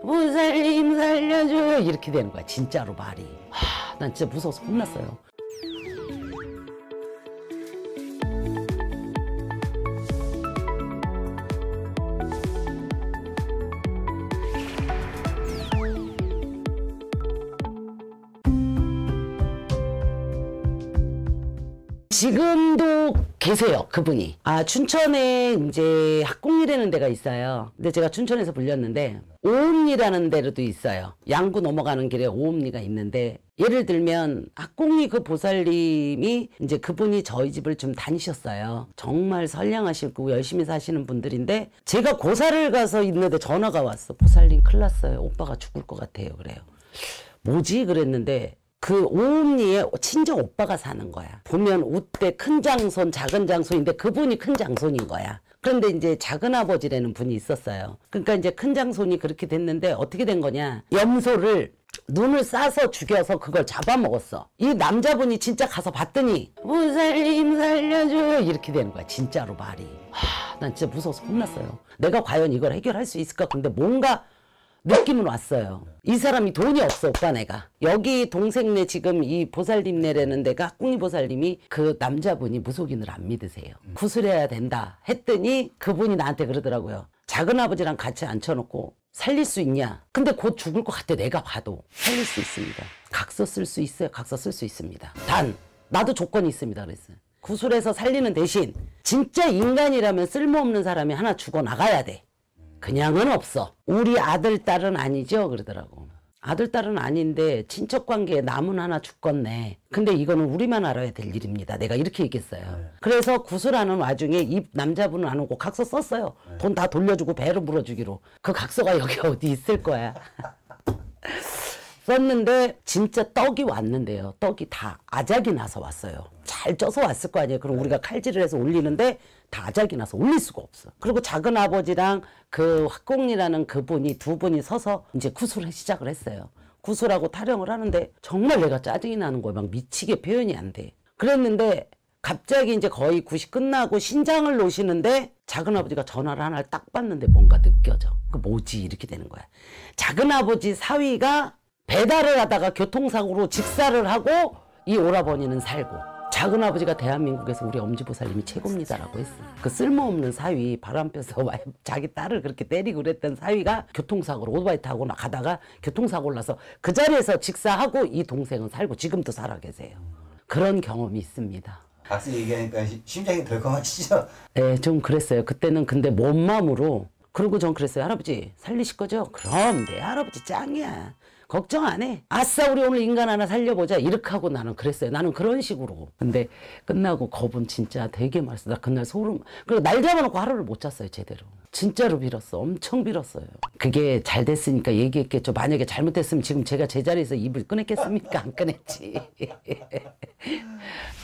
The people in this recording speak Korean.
보살님 살려줘 이렇게 되는 거야. 진짜로 말이. 난 진짜 무서워서 혼났어요. 지금도 계세요, 그분이. 춘천에 이제 학공리라는 데가 있어요. 근데 제가 춘천에서 불렸는데 오음리라는 데로도 있어요. 양구 넘어가는 길에 오음리가 있는데, 예를 들면 학공리 그 보살님이 이제 그분이 저희 집을 좀 다니셨어요. 정말 선량하시고 열심히 사시는 분들인데, 제가 고사를 가서 있는데 전화가 왔어. 보살님 큰일 났어요. 오빠가 죽을 것 같아요. 그래요. 뭐지? 그랬는데 그 오음리에 친정 오빠가 사는 거야. 보면 우대 큰 장손 작은 장손인데 그분이 큰 장손인 거야. 그런데 이제 작은 아버지라는 분이 있었어요. 그러니까 이제 큰 장손이 그렇게 됐는데 어떻게 된 거냐, 염소를 눈을 싸서 죽여서 그걸 잡아먹었어. 이 남자분이 진짜 가서 봤더니 보살님 살려줘 이렇게 되는 거야. 진짜로 말이. 난 진짜 무서워서 혼났어요. 내가 과연 이걸 해결할 수 있을까? 근데 뭔가 느낌은 왔어요. 이 사람이 돈이 없어, 오빠 내가. 여기 동생네 지금 이 보살님네라는 데가 학궁리 보살님이 그 남자분이 무속인을 안 믿으세요. 구슬해야 된다 했더니 그분이 나한테 그러더라고요. 작은아버지랑 같이 앉혀놓고 살릴 수 있냐? 근데 곧 죽을 것 같아. 내가 봐도 살릴 수 있습니다. 각서 쓸 수 있어요. 각서 쓸 수 있습니다. 단 나도 조건이 있습니다. 그랬어요. 구슬해서 살리는 대신 진짜 인간이라면 쓸모없는 사람이 하나 죽어나가야 돼. 그냥은 없어. 우리 아들, 딸은 아니죠? 그러더라고. 아들, 딸은 아닌데 친척관계에 남은 하나 죽겠네. 근데 이거는 우리만 알아야 될 일입니다. 내가 이렇게 얘기했어요. 그래서 구슬하는 와중에 이 남자분은 안 오고 각서 썼어요. 돈 다 돌려주고 배로 물어주기로. 그 각서가 여기 어디 있을 거야. 썼는데 진짜 떡이 왔는데요. 떡이 다 아작이 나서 왔어요. 잘 쪄서 왔을 거 아니에요. 그럼 우리가 칼질을 해서 올리는데 다 아작이 나서 올릴 수가 없어. 그리고 작은 아버지랑 그 학공리라는 그분이 두 분이 서서 이제 구슬을 시작을 했어요. 구슬하고 타령을 하는데 정말 내가 짜증이 나는 거예요. 막 미치게 표현이 안 돼. 그랬는데 갑자기 이제 거의 굿이 끝나고 신장을 놓으시는데 작은 아버지가 전화를 하나를 딱 받는데 뭔가 느껴져. 그 뭐지? 이렇게 되는 거야. 작은 아버지 사위가 배달을 하다가 교통사고로 직사를 하고 이 오라버니는 살고, 작은 아버지가 대한민국에서 우리 엄지보살님이 최고입니다라고 했어. 그 쓸모없는 사위, 바람 펴서 자기 딸을 그렇게 때리고 그랬던 사위가 교통사고로 오토바이 타고 가다가 교통사고를 나서 그 자리에서 직사하고 이 동생은 살고 지금도 살아 계세요. 그런 경험이 있습니다. 박스 얘기하니까 심장이 덜컹하시죠? 네, 좀 그랬어요. 그때는 근데 뭔 마음으로. 그리고 전 그랬어요. 할아버지 살리실 거죠? 그럼 내 할아버지 짱이야. 걱정 안 해. 아싸 우리 오늘 인간 하나 살려보자. 이렇게 하고 나는 그랬어요. 나는 그런 식으로. 근데 끝나고 겁은 진짜 되게 많았어. 나 그날 소름. 그리고 날 잡아놓고 하루를 못 잤어요. 제대로. 진짜로 빌었어. 엄청 빌었어요. 그게 잘 됐으니까 얘기했겠죠. 만약에 잘못됐으면 지금 제가 제자리에서 입을 꺼냈겠습니까? 안 꺼냈지.